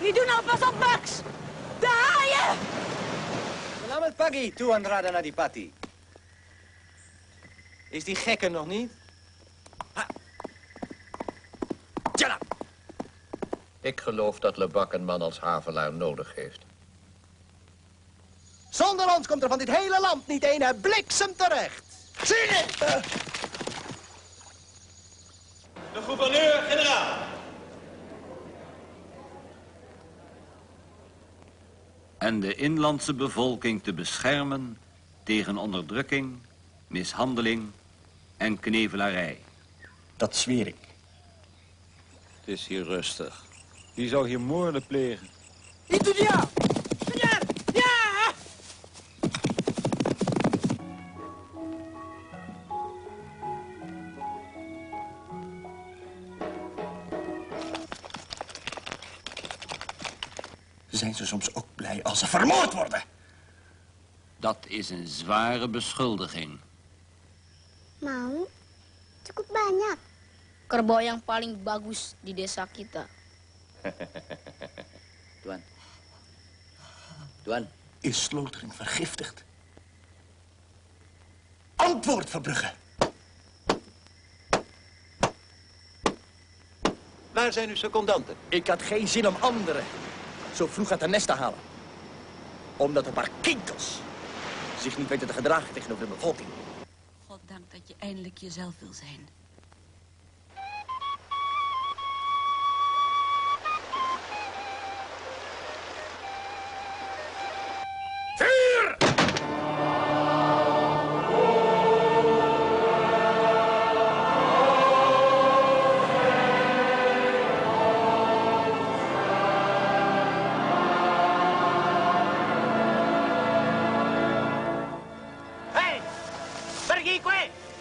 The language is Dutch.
Die doen alvast op, Max. De haaien! Selamat pagi, Tuan Radha Adipati. Is die gekke nog niet? Tjalla! Ik geloof dat Lebak een man als Havelaar nodig heeft. Zonder ons komt er van dit hele land niet een bliksem terecht. Zie je? De gouverneur-generaal. En de inlandse bevolking te beschermen tegen onderdrukking, mishandeling en knevelarij. Dat zweer ik. Het is hier rustig. Wie zou hier moorden plegen? Ja! Ja! Ja! Zijn ze soms ook blij als ze vermoord worden? Dat is een zware beschuldiging. Mau? Cukup banyak. Kerbau yang paling bagus di desa kita. Tuan. Is Slotering vergiftigd? Antwoord, Verbrugge. Waar zijn uw secondanten? Ik had geen zin om anderen zo vroeg uit de nest te halen. Omdat een paar kinkels zich niet weten te gedragen tegenover de bevolking. Goddank dat je eindelijk jezelf wil zijn. Vuur! Hei! Pergi kue!